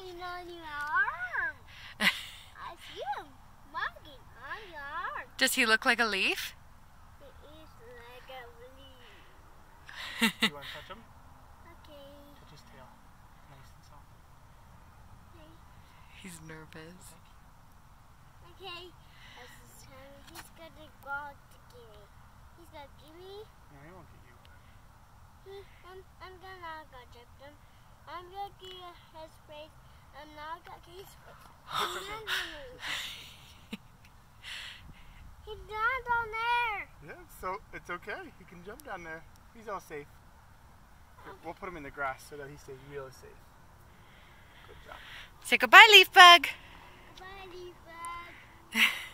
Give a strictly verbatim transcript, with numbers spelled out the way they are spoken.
walking on your arm. I see him walking on your arm. Does he look like a leaf? He is like a leaf. You want to touch him? Okay. Touch his tail. Nice and soft. Okay. He's nervous. Okay. This is time. He's gonna go out to get me. He's gonna get me. No, he won't get you. He, I'm, I'm gonna go jump him. I'm gonna get his face. I'm not gonna get his face. He's not down there. Yeah, so it's okay. He can jump down there. He's all safe. We'll put him in the grass so that he stays really safe. Good job. Say goodbye, leaf bug. Bye, leaf bug.